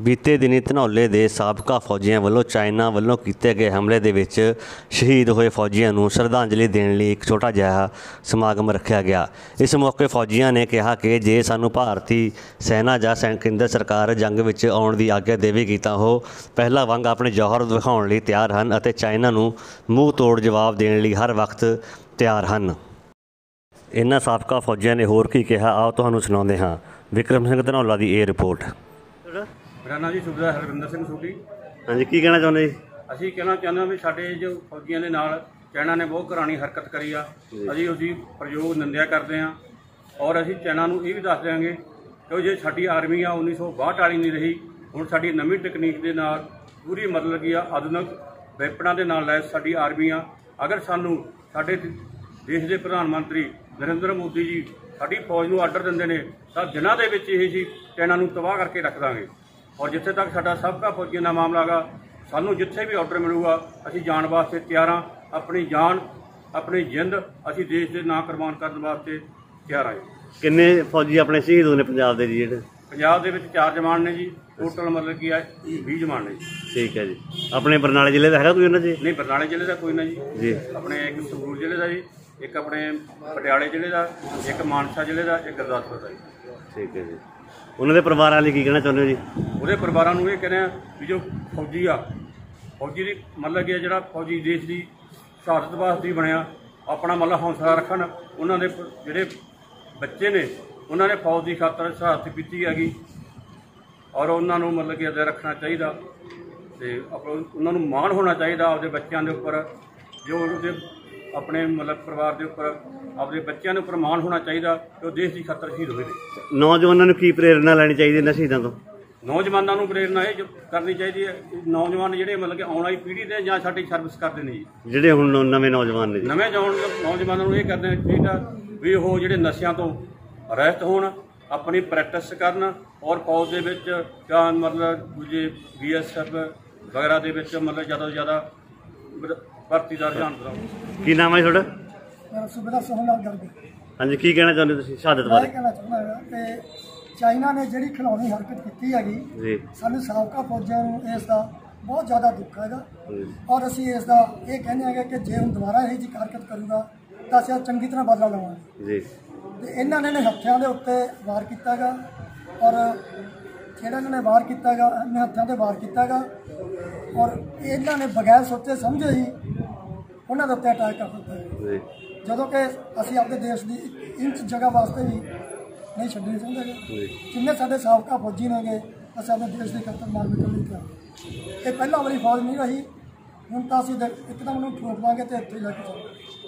ਬੀਤੇ ਦਿਨੀ ਧਨੌਲੇ ਦੇ ਸਾਬਕਾ ਫੌਜੀਆਂ ਵੱਲੋਂ ਚਾਈਨਾ ਵੱਲੋਂ ਕੀਤੇ ਗਏ ਹਮਲੇ ਦੇ ਵਿੱਚ ਸ਼ਹੀਦ ਹੋਏ ਫੌਜੀਆਂ ਨੂੰ ਸ਼ਰਧਾਂਜਲੀ ਦੇਣ ਲਈ ਇੱਕ ਛੋਟਾ ਜਿਹਾ ਸਮਾਗਮ ਰੱਖਿਆ ਗਿਆ। ਇਸ ਮੌਕੇ ਫੌਜੀਆਂ ਨੇ ਕਿਹਾ ਕਿ ਜੇ ਸਾਨੂੰ ਭਾਰਤੀ ਸੈਨਾ ਜਾਂ ਕੇਂਦਰ ਸਰਕਾਰ ਜੰਗ ਵਿੱਚ ਆਉਣ ਦੀ ਆਗਿਆ ਦੇਵੇਗੀ ਤਾਂ ਉਹ ਪਹਿਲਾਂ ਵਾਂਗ ਆਪਣੇ ਜੌਹਰ ਦਿਖਾਉਣ ਲਈ ਤਿਆਰ ਹਨ ਅਤੇ ਚਾਈਨਾ ਨੂੰ ਮੂੰਹ ਤੋੜ ਜਵਾਬ ਦੇਣ ਲਈ ਹਰ ਵਕਤ ਤਿਆਰ ਹਨ। ਇਹਨਾਂ ਸਾਬਕਾ ਫੌਜੀਆਂ ਨੇ ਹੋਰ ਕੀ ਕਿਹਾ, ਆਓ ਤੁਹਾਨੂੰ ਸੁਣਾਉਂਦੇ ਹਾਂ। ਵਿਕਰਮ ਸਿੰਘ ਧਨੌਲਾ ਦੀ ਇਹ ਰਿਪੋਰਟ। मेरा नाम जी सूबेदार हरविंदर सिंह सूटी। हाँ जी, की कहना चाਹੁੰਦੇ जी? ਅਸੀਂ ਕਹਿਣਾ ਚਾਹੁੰਦੇ ਹਾਂ ਵੀ ਸਾਡੇ ਜੋ ਫੌਜੀਆਂ ਦੇ ਨਾਲ ਚਾਈਨਾ ਨੇ ਬਹੁਤ ਘਰਾਣੀ ਹਰਕਤ ਕਰੀ ਆ, ਅਸੀਂ ਪ੍ਰਯੋਗ ਨਿੰਦਿਆ ਕਰਦੇ ਹਾਂ। ਔਰ ਅਸੀਂ ਚਾਈਨਾ ਨੂੰ ਇਹ ਵੀ ਦੱਸ ਦਿਆਂਗੇ ਕਿ ਜੇ ਸਾਡੀ ਆਰਮੀ ਆ 1962 ਵਾਲੀ ਨਹੀਂ ਰਹੀ, ਹੁਣ ਸਾਡੀ ਨਵੀਂ ਟੈਕਨੀਕ ਦੇ ਨਾਲ ਪੂਰੀ ਮਤਲਬ ਕੀ ਆ ਆਧੁਨਿਕ ਵੈਪਨਾਂ ਦੇ ਨਾਲ ਲੈਸ ਸਾਡੀ ਆਰਮੀ ਆ। ਅਗਰ ਸਾਨੂੰ ਸਾਡੇ ਦੇਸ਼ ਦੇ ਪ੍ਰਧਾਨ ਮੰਤਰੀ ਨਰਿੰਦਰ ਮੋਦੀ ਜੀ ਸਾਡੀ ਫੌਜ ਨੂੰ ਆਰਡਰ ਦਿੰਦੇ ਨੇ ਤਾਂ ਦਿਨਾਂ ਦੇ ਵਿੱਚ ਇਹ ਅਸੀਂ ਚਾਈਨਾ ਨੂੰ ਤਬਾਹ ਕਰਕੇ ਰੱਖ ਦਾਂਗੇ। और जिथे तक साडा सबका फौजियों का मामला गा, सानू जिथे भी ऑर्डर मिलूगा असीं जाण वास्ते तैयार हाँ। अपनी जान अपनी जिंद असीं देश के नाम कुर्बान करने वास्ते तैयार हाँ। किन्ने फौजी अपने शहीद होने पंजाब दे जी? पंजाब दे विच 4 जवान ने जी, टोटल मतलब की है 20 जवान ने जी। ठीक है जी। अपने बरनाले जिले का है कोई उन्होंने जी? नहीं, बरनाले जिले का कोई ना जी। अपने एक संगरूर जिले का जी, एक अपने पटियाले जिले का, एक मानसा जिले का, एक गुरदासपुर का जी। ठीक है जी। उन्होंने परिवार वाले की कहना चाहते हो जी? उहदे परिवारों को ये कहने भी जो फौजी आ, फौजी की मतलब कि जो फौजी देश की शहादत वास्ते बनया, अपना मतलब हौसला रखन। उन्होंने जोड़े बच्चे ने उन्होंने फौज की खातर शहादत की हैगी और उन्होंने मतलब कि अदे रखना चाहिए तो उन्होंने माण होना चाहिए आपके बच्चों के उपर, जो अपने मतलब परिवार के उपर अपने बच्चों के उपर माण होना चाहिए कि वो देश की खातर शहीद हुए। नौजवानों को की प्रेरणा लैनी चाहिए इन्हां शहीदों तो? नौजवानों को प्रेरणा ये करनी चाहिए है, नौजवान जोड़े मतलब कि आने वाली पीढ़ी ने या साडी सर्विस करते हैं जी, जोड़े हुण नवे नौजवान ने नवे नौजवानों को ये करना चाहिए भी वो जोड़े नशियां तो रहत होण, अपनी प्रैक्टिस करन और फौज दे विच जां मतलब दूजे BSF वगैरह दे विच मतलब ज़्यादा तो ज़्यादा भर्ती का रुझान कराओ। की नाम है थोड़ा? मेरा सूबेदार सोहनलाल गर्ग। हाँ जी, की कहना चाहते हो शहादत बारे? मैं कहना चाहूँगा कि चाइना ने जी खिलौनी हरकत की हैगी, सानू साबका फौजियों को इसका बहुत ज़्यादा दुख हैगा और असी इसका ये कहने हैं कि जे हम दोबारा यही जी हरकत करूँगा तो असं चंगी तरह बदला लवांगे। तो इन्होंने हत्थों के उत्ते वार किया गा और ਜਿਹੜਾ ਇਹਨਾਂ ਨੇ ਵਾਰ ਕੀਤਾ ਗਾ, ਇਹਨੇ ਹੱਥਾਂ ਤੇ ਵਾਰ ਕੀਤਾ ਗਾ ਔਰ ਇਹਨਾਂ ਨੇ ਬਗੈਰ ਸੋਚੇ ਸਮਝੇ ਹੀ ਉਹਨਾਂ ਦੇ ਉੱਤੇ ਅਟੈਕ ਕਰ ਦਿੱਤਾ ਜਦੋਂ ਕਿ ਅਸੀਂ ਆਪਣੇ ਦੇਸ਼ ਦੀ ਇੰਚ ਜਗ੍ਹਾ ਵਾਸਤੇ ਵੀ ਨਹੀਂ ਛੱਡਣੀ ਚਾਹੁੰਦੇ। ਜਿੰਨੇ ਸਾਡੇ ਸਾਬਕਾ ਫੌਜੀ ਨੇਗੇ ਅਸੀਂ ਆਪਣੇ ਦੇਸ਼ ਦੀ ਖਾਤਰ ਮਾਰ ਮਿਟਣ ਲਈ ਤਿਆਰ। ਇਹ ਪਹਿਲਾਂ ਵਾਲੀ ਫੌਜ ਨਹੀਂ ਰਹੀ, ਹੁਣ ਤਾਂ ਅਸੀਂ ਇੱਕਦਮ ਉਹਨੂੰ ਠੋਕ ਦਾਂਗੇ ਤੇ ਇੱਥੇ ਜਾ ਕੇ ਚੱਲਾਂਗੇ।